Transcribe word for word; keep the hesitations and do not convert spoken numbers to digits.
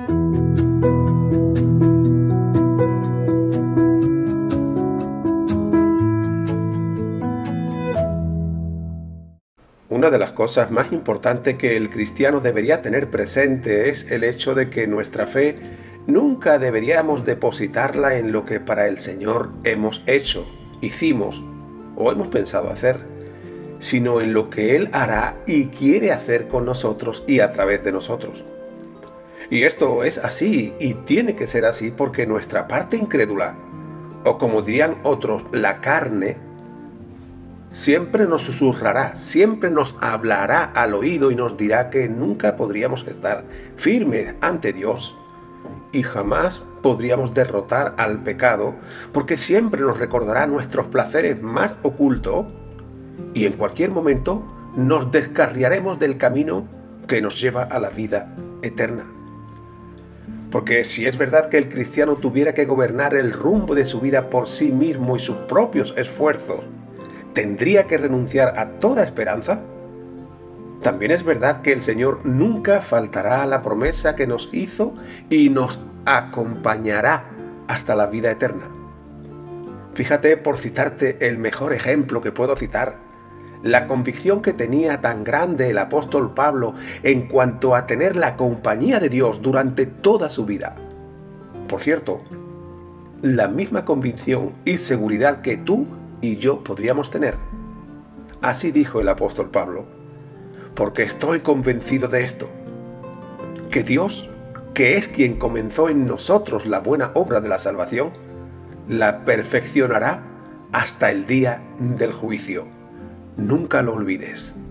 Una de las cosas más importantes que el cristiano debería tener presente es el hecho de que nuestra fe nunca deberíamos depositarla en lo que para el Señor hemos hecho, hicimos o hemos pensado hacer, sino en lo que Él hará y quiere hacer con nosotros y a través de nosotros. Y esto es así y tiene que ser así porque nuestra parte incrédula, o como dirían otros, la carne, siempre nos susurrará, siempre nos hablará al oído y nos dirá que nunca podríamos estar firmes ante Dios y jamás podríamos derrotar al pecado, porque siempre nos recordará nuestros placeres más ocultos y en cualquier momento nos descarriaremos del camino que nos lleva a la vida eterna. Porque si es verdad que el cristiano tuviera que gobernar el rumbo de su vida por sí mismo y sus propios esfuerzos, ¿tendría que renunciar a toda esperanza? También es verdad que el Señor nunca faltará a la promesa que nos hizo y nos acompañará hasta la vida eterna. Fíjate, por citarte el mejor ejemplo que puedo citar, la convicción que tenía tan grande el apóstol Pablo en cuanto a tener la compañía de Dios durante toda su vida. Por cierto, la misma convicción y seguridad que tú y yo podríamos tener. Así dijo el apóstol Pablo, porque estoy convencido de esto, que Dios, que es quien comenzó en nosotros la buena obra de la salvación, la perfeccionará hasta el día del juicio. Nunca lo olvides.